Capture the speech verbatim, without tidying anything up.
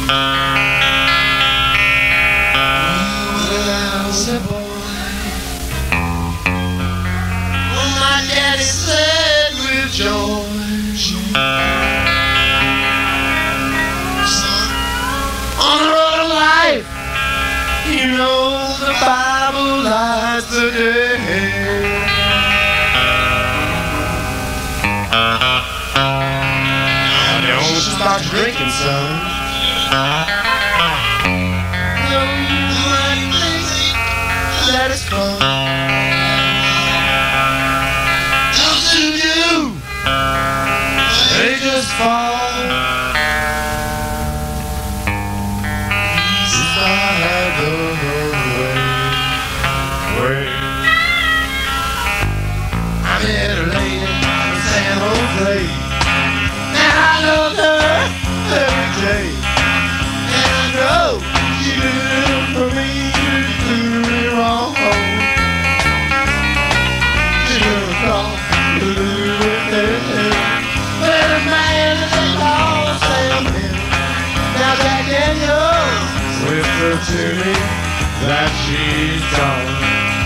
When I was a boy, well, my daddy said with joy, son, on the road of life, you know the Bible lies the day. Now don't start drinking, son. No, like this, that is fun. Don't suit you, they just fall. I met a lady in San Jose, and I love her every day. And I know she did it for me, do me wrong. She never thought to do it. But a man that they call Sam Hill, now Jack Daniels whispered to me that she's gone.